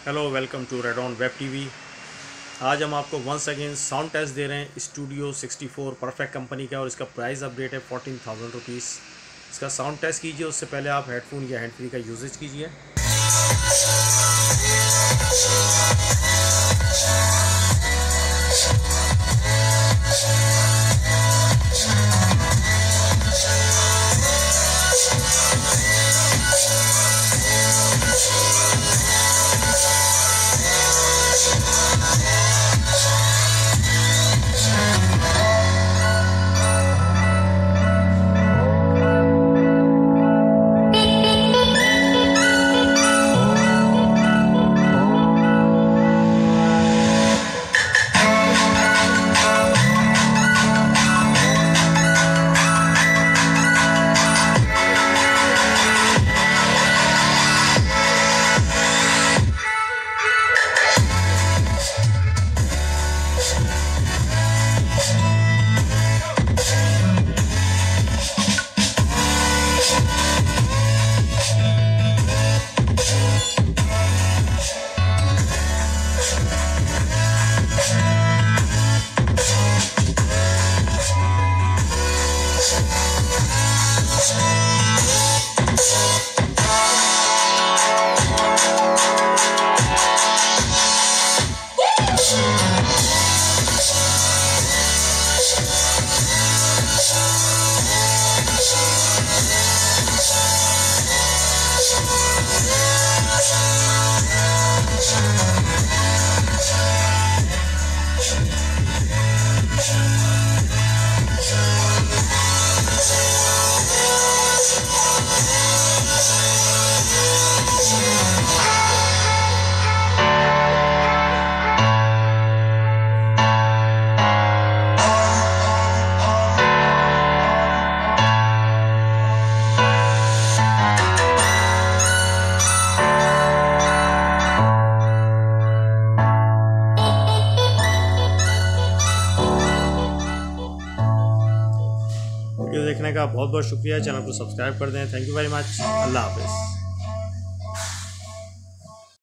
Hello, welcome to Red On Web TV. आज हम आपको वंस अगेन साउंड टेस्ट दे रहे हैं स्टूडियो 64 परफेक्ट कंपनी का, और इसका प्राइस अपडेट है 14,000 रुपीज़। इसका साउंड टेस्ट कीजिए, उससे पहले आप हेडफोन या हैंड फ्री का यूजेज कीजिए। वीडियो देखने का बहुत बहुत शुक्रिया। चैनल को सब्सक्राइब कर दें। Thank you very much. अल्लाह हाफिज़।